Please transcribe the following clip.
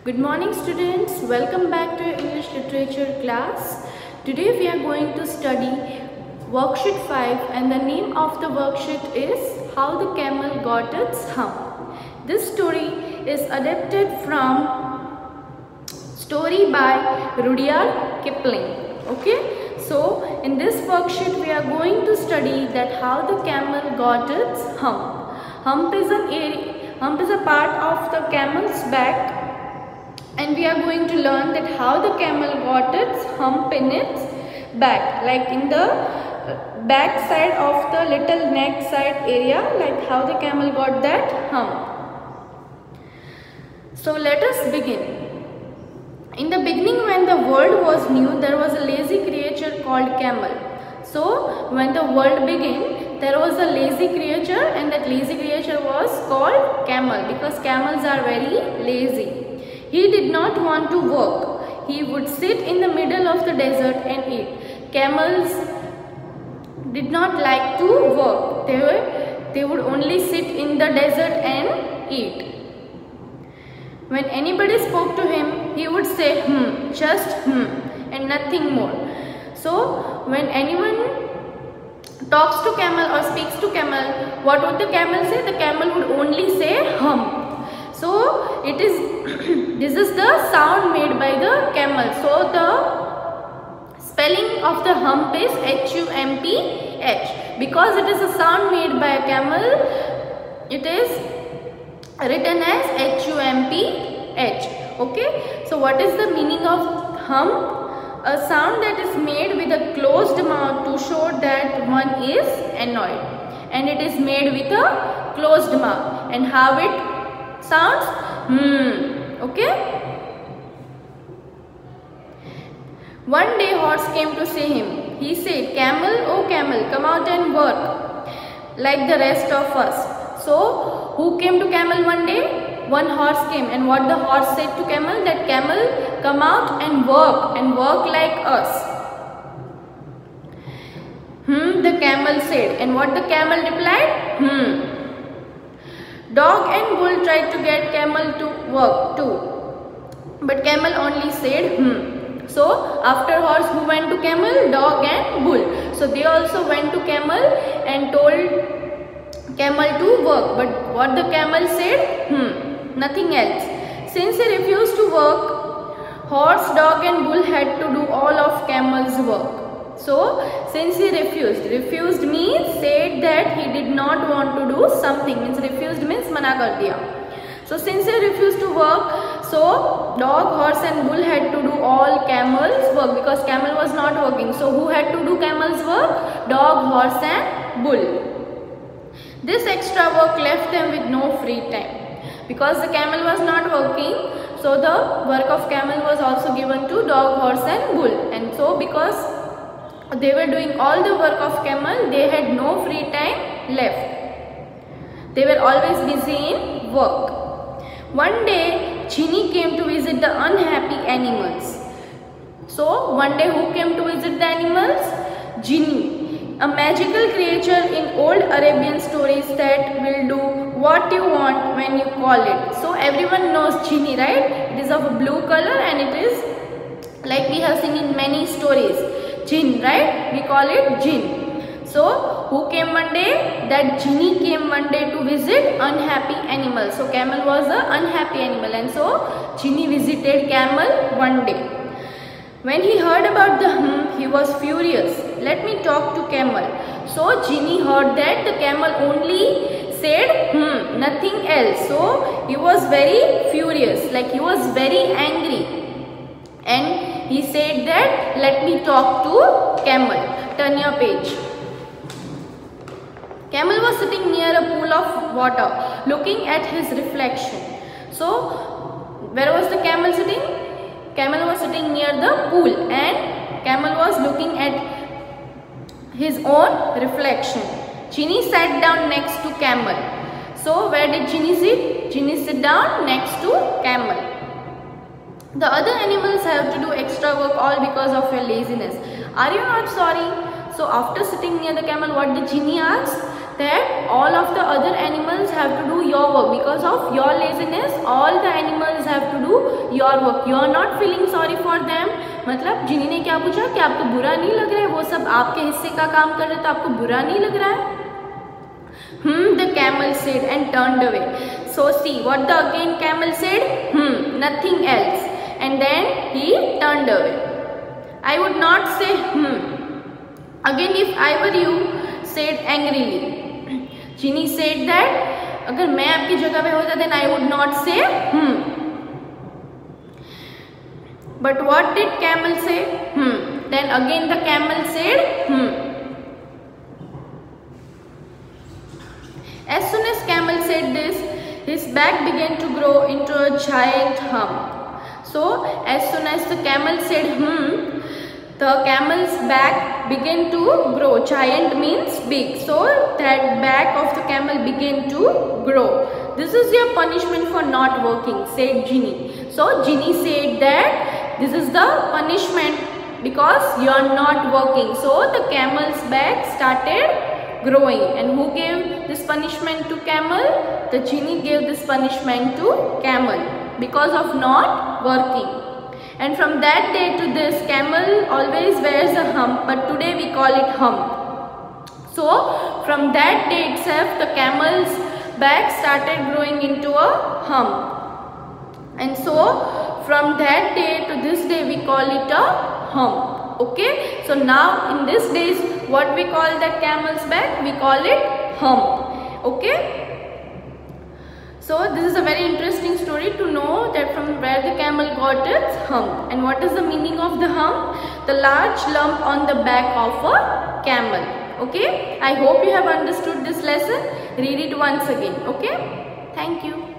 Good morning students, welcome back to your English literature class. Today we are going to study worksheet 5 and the name of the worksheet is How the Camel Got Its Hump. This story is adapted from story by Rudyard Kipling. Okay, so in this worksheet we are going to study that how the camel got its hump. Hump is a part of the camel's back. And we are going to learn that how the camel got its hump in its back, like in the back side of the little neck side area, like how the camel got that hump. So let us begin. In the beginning, when the world was new, there was a lazy creature called camel. So when the world began, there was a lazy creature, and that lazy creature was called camel because camels are very lazy. He did not want to work. He would sit in the middle of the desert and eat. Camels did not like to work. They would only sit in the desert and eat. When anybody spoke to him, he would say just and nothing more. So when anyone talks to camel or speaks to camel, what would the camel say? The camel would only say hum. So this is the sound made by the camel. So the spelling of the hump is H-U-M-P-H. Because it is a sound made by a camel, it is written as H-U-M-P-H. Okay. So what is the meaning of hump? A sound that is made with a closed mouth to show that one is annoyed. And it is made with a closed mouth. And how it sounds? Okay. One day horse came to see him. He said, "Camel, oh camel, come out and work like the rest of us." So who came to camel one day? One horse came, and what the horse said to camel? That camel, come out and work like us. The camel said, and what the camel replied? Dog and bull tried to get camel to work too, but camel only said So after horse, who went to camel? Dog and bull. So they also went to camel and told camel to work, but what the camel said? Nothing else. Since he refused to work, horse, dog and bull had to do all of camel's work. So since he refused means said that he did not want to do something, means refused means mana kar diya. So since he refused to work, so dog, horse and bull had to do all camel's work because camel was not working. So who had to do camel's work? Dog, horse and bull. This extra work left them with no free time. Because the camel was not working, so the work of camel was also given to dog, horse and bull. And so because they were doing all the work of camel, they had no free time left. They were always busy in work. One day, Genie came to visit the unhappy animals. So one day who came to visit the animals? Genie, a magical creature in old Arabian stories that will do what you want when you call it. So everyone knows Genie, right? It is of a blue color and it is like we have seen in many stories. Jinn, right? We call it Jinn. So who came one day? That Genie came one day to visit unhappy animals. So camel was an unhappy animal, and so Genie visited camel one day. When he heard about the he was furious. Let me talk to camel. So Genie heard that the camel only said nothing else. So he was very furious, like he was very angry. And he said that let me talk to camel. Turn your page. Camel was sitting near a pool of water, looking at his reflection. So where was the camel sitting? Camel was sitting near the pool and camel was looking at his own reflection. Genie sat down next to camel. So where did Genie sit? Genie sit down next to camel. The other animals have to do extra work all because of your laziness. Are you not sorry? So after sitting near the camel, what did Genie ask? that all of the other animals have to do your work. Because of your laziness, all the animals have to do your work. You are not feeling sorry for them. मतलब जिनी ने क्या पूछा कि आपको बुरा नहीं लग रहा है, वो सब आपके हिस्से का काम कर रहे तो आपको बुरा नहीं लग रहा है. The camel said and turned away. So see what the again camel said. Nothing else. And then he turned away. I would not say Again if I were you, said angrily. Genie said that अगर मैं आपकी जगह पे होता then I would not say But what did camel say? Then again the camel said As soon as camel said this, his back began to grow into a giant hump. So as soon as the camel said the camel's back began to grow. Giant means big. So that back of the camel began to grow. This is your punishment for not working, said Genie. So Genie said that this is the punishment because you are not working. So the camel's back started growing. And who gave this punishment to camel? The Genie gave this punishment to camel because of not working. And from that day to this, camel always wears a hump, but today we call it hump. So from that day itself, the camel's back started growing into a hump. And so from that day to this day, we call it a hump. Okay. So now in these days, what we call that camel's back? We call it hump. Okay. So this is a very interesting story to know that from where the camel got its hump. And what is the meaning of the hump? The large lump on the back of a camel. Okay. I hope you have understood this lesson. Read it once again. Okay. Thank you.